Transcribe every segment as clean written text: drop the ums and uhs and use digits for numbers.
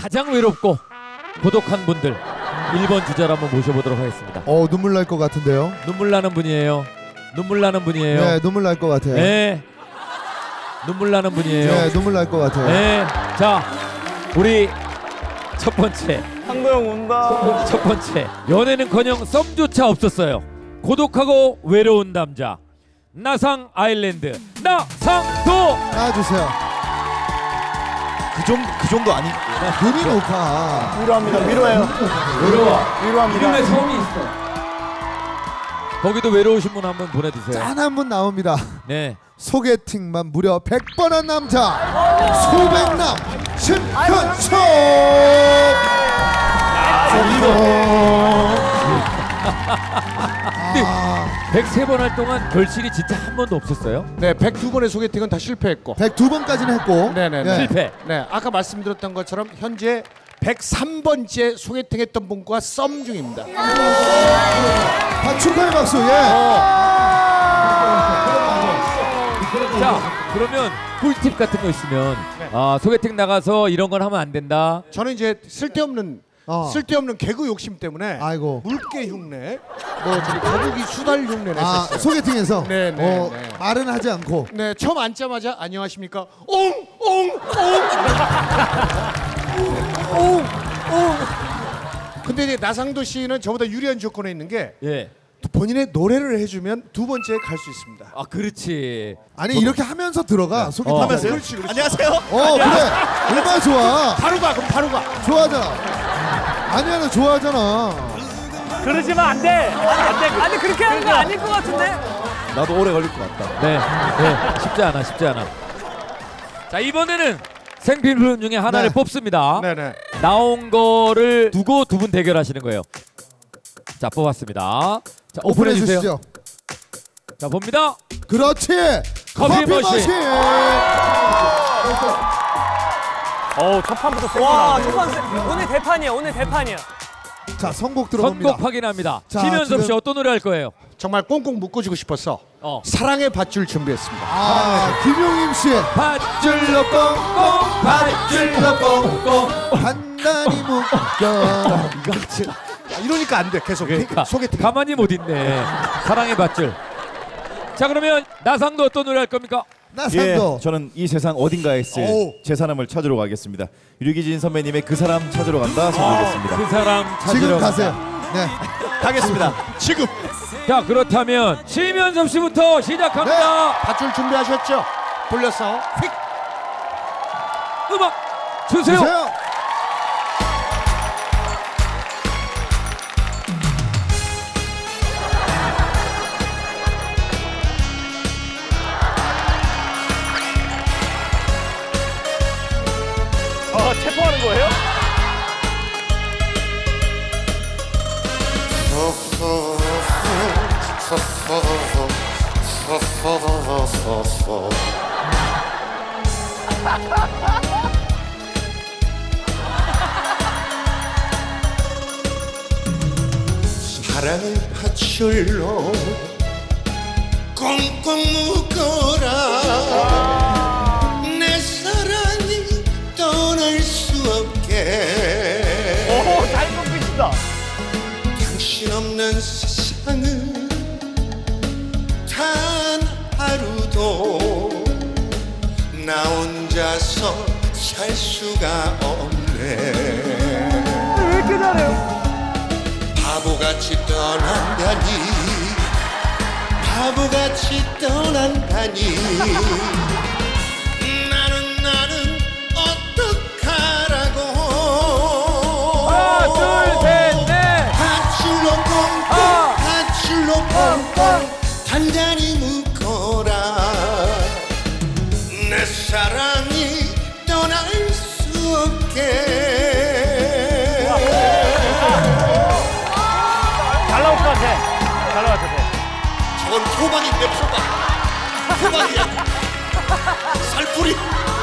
가장 외롭고 고독한 분들 1번 주자로 한번 모셔보도록 하겠습니다. 눈물 날 것 같은데요. 눈물 나는 분이에요. 눈물 나는 분이에요. 네, 눈물 날 것 같아요. 네, 눈물 나는 분이에요. 네, 눈물 날 것 같아요. 네, 자, 우리 첫 번째 상도형 운다. 첫 번째 연애는커녕 썸조차 없었어요. 고독하고 외로운 남자 나상 아일랜드 나상도 나와주세요. 그 정도 아니. 눈이 높아. 위로합니다. 위로해요. 외로워. 위로합니다. 이름에 성이 있어. 거기도 외로우신 분 한 분 보내주세요. 짠 한 분 나옵니다. 네. 소개팅만 무려 100번 한 남자 소백남 심현초. 103번 할 동안 결실이 진짜 한 번도 없었어요? 네, 102번의 소개팅은 다 실패했고 102번까지는 했고. 네네네. 실패. 네, 아까 말씀드렸던 것처럼 현재 103번째 소개팅했던 분과 썸 중입니다. 축하의 박수. 예. 자, 그러면 꿀팁 같은 거 있으면 소개팅 나가서 이런 건 하면 안 된다. 저는 이제 쓸데없는 개그 욕심 때문에 아이고. 물개 흉내, 뭐 저기 거북이 수달 흉내를 했었어요. 소개팅에서 네. 말은 하지 않고. 네, 처음 앉자마자 안녕하십니까? 옹옹옹. 근데 이제 나상도 씨는 저보다 유리한 조건에 있는 게 예. 본인의 노래를 해주면 두 번째에 갈 수 있습니다. 아, 그렇지. 아니 이렇게 하면서 들어가. 소개팅 하면서요? 그렇지. 안녕하세요. 그래. 얼마나 좋아. 바로 가, 그럼 바로 가. 좋아하잖아. 아니야, 너 좋아하잖아. 그러지만 안 돼. 안 돼. 아니 그렇게 하는 거 아닐 것 같은데. 나도 오래 걸릴 것 같다. 네. 쉽지 않아, 쉽지 않아. 자, 이번에는 생필품 중에 하나를 네. 뽑습니다. 네네. 나온 거를 두고 두 분 대결하시는 거예요. 자, 뽑았습니다. 자, 오픈해 주세요. 주시죠. 자, 봅니다. 그렇지. 커피 머신. 첫 판부터 세게. 와, 첫 판. 오늘 대판이야. 오늘 대판이야. 자, 선곡 들어봅니다. 선곡 확인합니다. 자, 심연섭 씨 지금- 어떤 노래 할 거예요? 정말 꽁꽁 묶어주고 싶어서 사랑의 밧줄 준비했습니다. 김용임 씨의 밧줄로 꽁꽁 밧줄로 꽁꽁 단단히 묶여. 이러니까 안 돼. 계속 그러니까 소개팅. 가만히 못 있네. 사랑의 밧줄. 자, 그러면 나상도 어떤 노래 할 겁니까? 나상도. 저는 이 세상 어딘가에 있을 제 사람을 찾으러 가겠습니다. 류기진 선배님의 그 사람 찾으러 간다 선보겠습니다. 그 사람 찾으러 지금 간다. 가세요. 네. 가겠습니다. 지금. 자, 그렇다면 심연섭 씨부터 시작합니다. 밧줄 준비하셨죠? 돌려서 휙. 음악 주세요. 주세요. 체포하는 거예요? 사랑의 밧줄로 꽁꽁 묶어라. 내 사랑이 떠날 수 없게. 오, 잘 끊기신다. 당신 없는 세상은 단 하루도 나 혼자서 살 수가 없네. 왜 이렇게 잘해요? 바보같이 떠난다니, 바보같이 떠난다니. 나는 어떡하라고. 하나, 둘, 셋, 넷. 밧줄로 꽁꽁, 밧줄로 꽁꽁 단단히 묶어라. 내 사랑이 떠날 수 없게. 잘 나올 것 같아. 잘 나올 것 같아. 저건 호박인데 호박. 호박이야. 살풀이.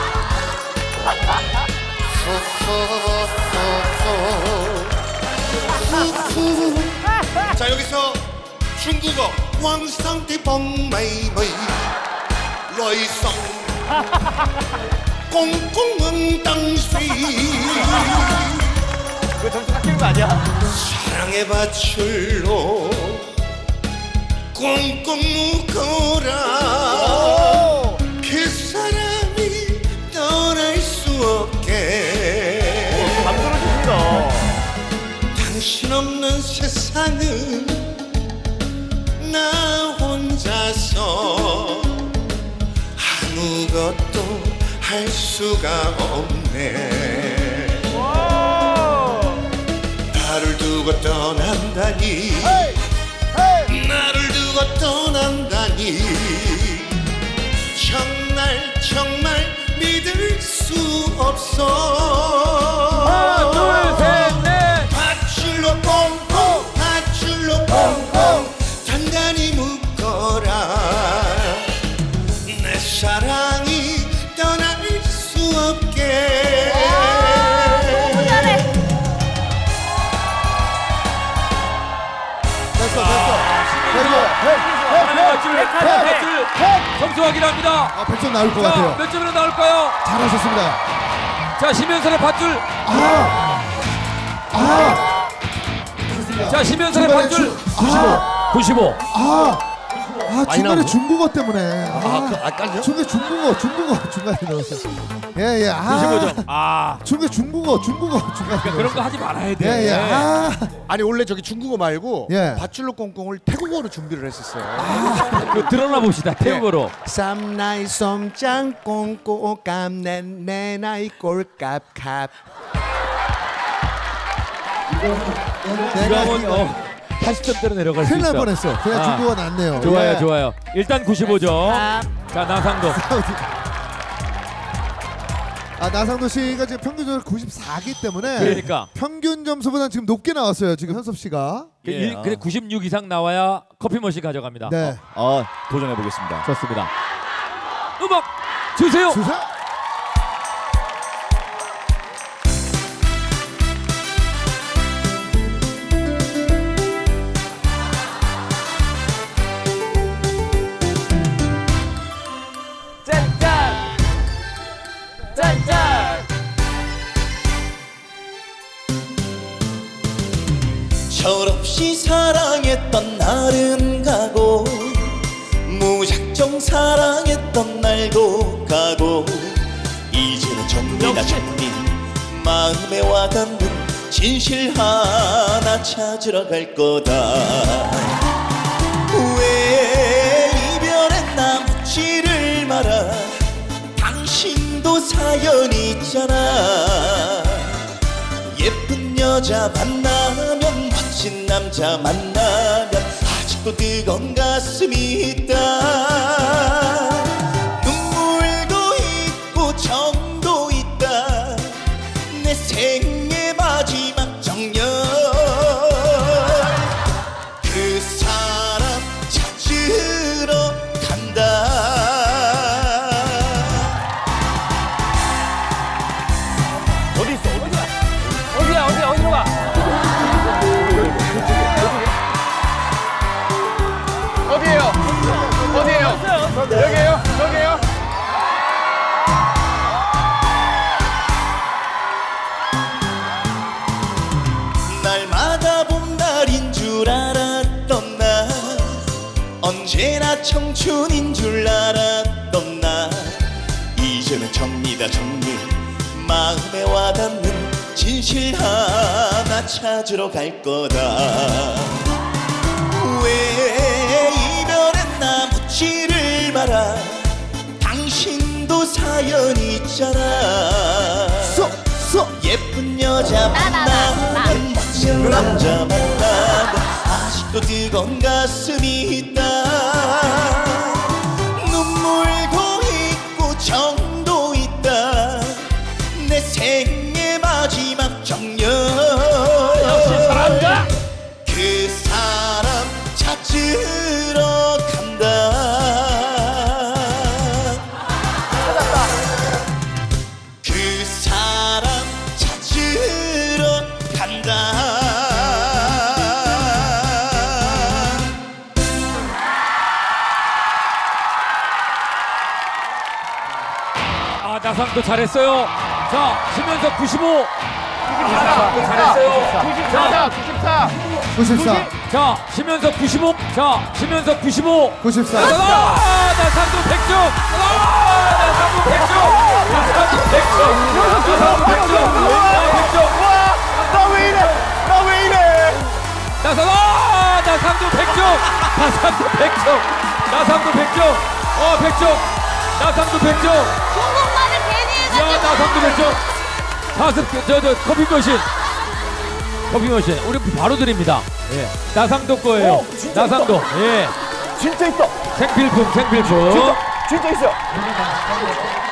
자, 여기서 중국어 왕상티 벙마이머이 러이성 꽁꽁 땅수이 그 점수 깎이는 거 아니야? 사랑의 밧줄로 꽁꽁 묶어라 그 사람이 떠날 수 없게 만들어주신다. 당신 없는 세상은 나 혼자서 아무것도 할 수가 없네 나를 두고 떠난다니 나를 두고 떠난다니 정말 믿을 수 없어 하나, 둘, 셋, 넷. 밧줄로 꽁꽁 밧줄로 꽁꽁 단단히 묶어라 내 사랑이 떠날 수 없게 너무 잘해. 하나 밧줄 점수 확인합니다. 아, 100점 나올 것 자, 같아요. 몇 점으로 나올까요? 잘하셨습니다. 자, 심연선의 밧줄. 자, 심연선의 중간에 밧줄. 95. 중간에 중국어 때문에. 깔려? 중간에 중간에 넣었어요. 예. 95점. 중간에 중국어 중간에. 그런 거 하지 말아야 돼. 예. 아니 원래 저기 중국어 말고 예. 밧줄로 꽁꽁을 태국어로 준비를 했었어요. 그거 드러나 봅시다. 태국어로. 쌈나이 썸짱 꽁꽁 깜낸 내 나이 꼴값캅. 이거 하면 80점대로 내려갈 수 큰일 날 있어. 뻔했어. 그냥 중국어 낫네요. 좋아요, 예. 좋아요. 일단 95점. 자, 나상도. 나상도 씨가 지금 평균적으로 94기 때문에 그러니까. 평균 점수보다 지금 높게 나왔어요. 지금 현섭 씨가. 근데 96 이상 나와야 커피 머신 가져갑니다. 네. 도전해 보겠습니다. 좋습니다. 음악 주세요. 주세요. 짠짠! 짠짠! 철없이 사랑했던 날은 가고 무작정 사랑했던 날도 가고 이제는 정리나 정리 마음에 와닿는 진실 하나 찾으러 갈 거다 왜 이별의 남지를 말아 당신도 사연이 있잖아 예쁜 여자 만나면 멋진 남자 만나면 아직도 뜨거운 가슴이 있다 눈물도 있고 정도 있다 내 생의 마지막 정열 그 사람 찾으러 간다 어디 있어? 어디야? 어디로 가? 어디에요? 여기에요? 날마다 봄날인 줄 알았던 나 언제나 청춘인 줄 알았던 나 이제는 정리다 정리 마음에 와닿는 진실 하나 찾으러 갈 거다 왜 이별의 나무치를 말아 당신도 사연이 있잖아 예쁜 여자 만나면 멋진 남자 만나면 아직도 뜨거운 가슴이 있다 눈물도 있고 정도 있다 내 생의 마지막 정열 역시 잘한다. 그 사람 찾으러 간다 그 사람 찾으러 간다 나상도 잘했어요. 자, 심연석 95. 잘했어요. 94. 자, 심연석 95. 자, 심연석 95. 94. 나상도 100점. 나상도 100점. 나상도 100점. 나상도 100점. 나왜 이래? 나 왜 이래? 나상도 100점. 나상도 100점. 나상도 100점. 100점. 나상도 100점. 중국말을 괜히 야, 해가지고. 나상도 100점. 다섯 커피 머신. 커피 머신. 우리 바로 드립니다. 예. 나상도 거예요. 나상도. 예. 진짜 있어. 생필품, 생필품. 진짜 있어.